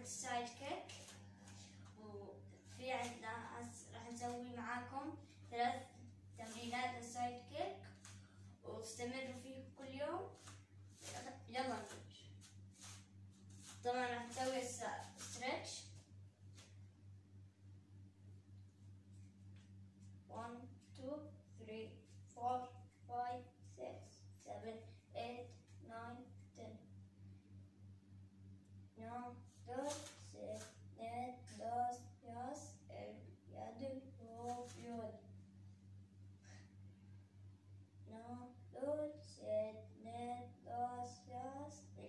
السايد كيك، وفي عندنا راح نسوي معاكم 3 تمرينات السايد كيك واستمروا فيه كل يوم. يلا نبلش. طبعا راح نسوي ستريتش 1 2 3 4 5 6 7 8 9 10. No, 2 3 4 5 6 7 8 No, 2 3 4 5 6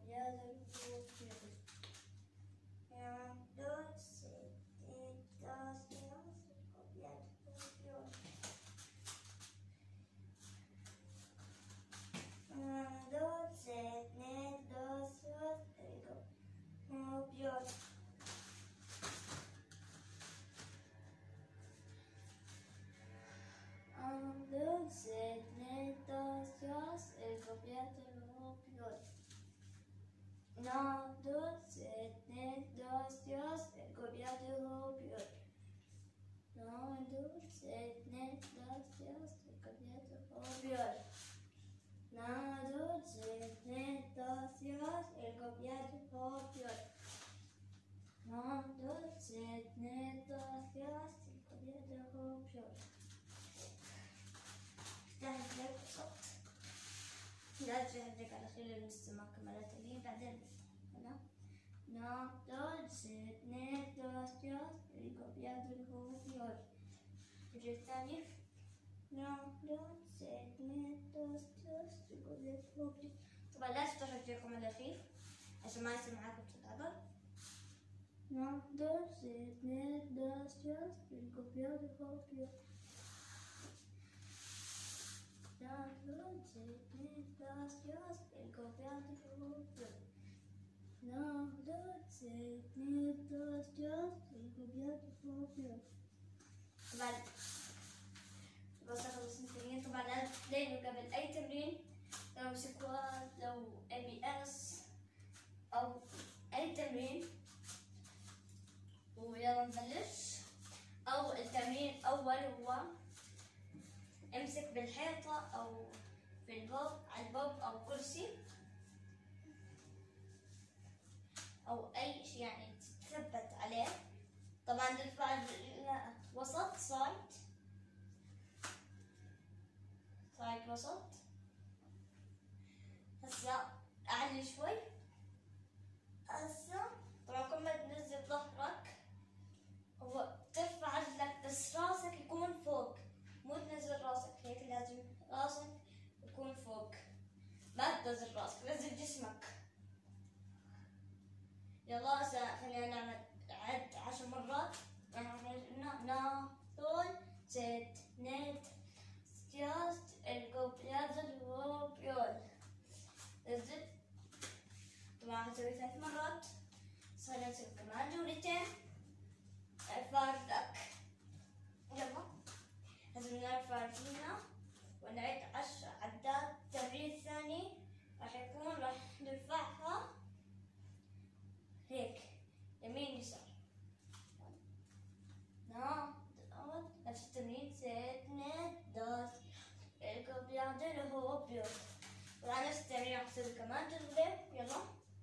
لا تهدك على خلال المستمع كمالات اللي بعدين هنا نا دول سيت نيت دوس جوس الكوبيات الكوبيات. الفيديو الثاني نا دول سيت نيت دوس جوس الكوبيات الكوبيات. طبعا لا تفتحوا فيكم الأخير عشان ما يصير معاكم تتعبوا. نا دول سيت نيت دوس جوس الكوبيات الكوبيات. نا دول سيت نيت دوس جوس الكوبيات الكوبيات. No, that's it. That's just الكوبيات. طبعا بس أخلص التمرين. طبعا لين قبل أي تمرين لو سكوات لو ABS أو أي تمرين ويلا نبلش. أو التمرين أول هو امسك بالحيطة أو في الباب على الباب أو كرسي أو أي شيء يعني تثبت عليه. طبعا نرفع وسط سايد وسط. هسا أعلي شوي. هسا طبعا كل ما تنزل ظهرك هو ترفع رجلك بس راسك يكون فوق، مو تنزل راسك هيك، لازم راسك يكون فوق، ما تنزل راسك، نزل جسمك. يلا هسه خلينا نعمل عد 10 مرات. نا دول زيت نت ستياست الكوبيات الكوبيول. نزل. طبعا هنسوي 3 مرات. خلينا نسوي كمان جولتين. ارفع رجلك. يلا لازم نرفع رجلنا ونعد 10 عدات. التمرين الثاني راح نرفعها هيك يمين يسار. نفس التمرين زيت نت دوس الكوبيات الكوبيول. طبعا نفس التمرين راح نسوي كمان جولة. يلا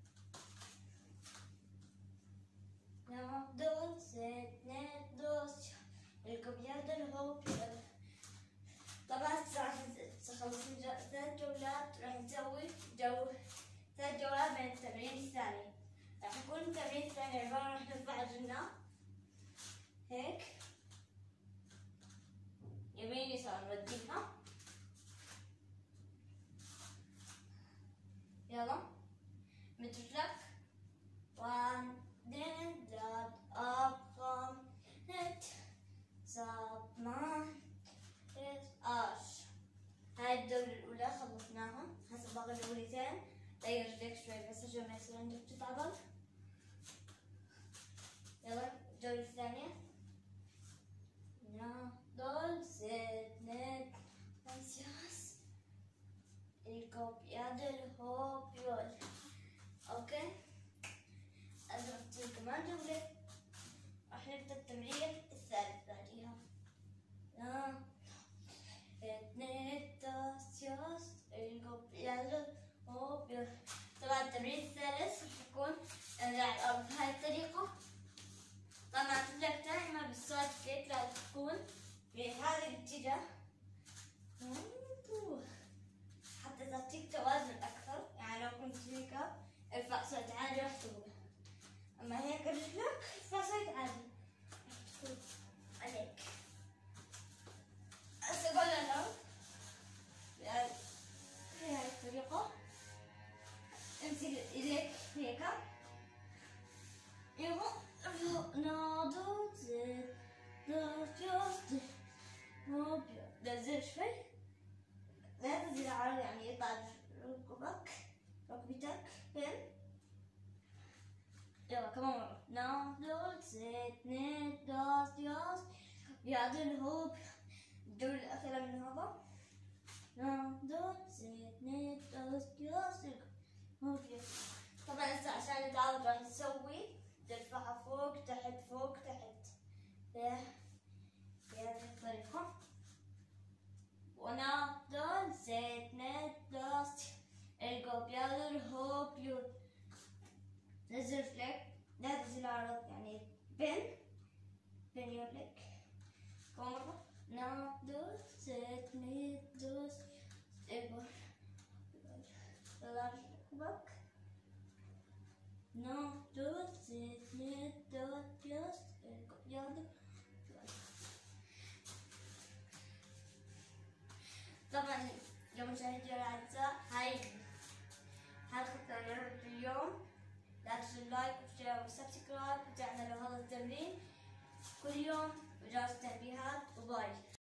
دول زيت نت دوس الكوبيات الكوبيول. طبعا خلصنا 3 جولات. راح نسوي 3 جولات من التمرين الثاني. راح يكون التمرين الثاني عبارة راح نرفع رجلنا هيك يمين يسار نوديها. يلا مد رجلك 1 2 3 4 5 6 7 8 هاي الجولة الأولى خلصناها. هسه باقي جولتين. غير رجلك شوي بس عشان ما يصير عندك تتعبك. يلا الجولة الثانية. دول زيت نت انسياس الكوبيات الكوبيول. اوكي ادركت كمان جولة. راح نبدأ التمرين الثالث بعديها. 1, 2, 3, 4. طبعا التمرين الثالث راح يكون على الأرض بهاي الطريقة. طبعا دائما بالسايد كيك لازم تكون بهذا الاتجاه حتى تعطيك توازن أكثر. يعني لو كنت هيك ارفع سايد عادي راح تقوم، أما هيك رجلك ارفع سايد عادي تكون عليك. هسه قلنا الأرض بهاي الطريقة. امسك ايديك هيك، يلا ناضل زد درجات نزل شوي، لا تنزل على يعني يطلع ركبتك فين. يلا كمان مرة. ناضل زد درجات يعدل هو الدور الأخيرة من هذا. ناضل زد درجات. طبعا هسه عشان نتعود راح نسوي ترفعها فوق تحت فوق تحت بهذه الطريقة. وناضل زد ندوس القو بيادر هو بيود نزل فليك، لا تنزل على الأرض يعني بين يدك. كم مرة. ناضل زد ندوس القو طلع ركبك. ناضل زد ندوس القو بيادر. طبعا يا مشاهدي الأعزاء هاي حلقتنا اليوم. لا تنسوا اللايك وشير وسبسكرايب وتعملوا هذا التمرين كل يوم وجرس التنبيهات وباي.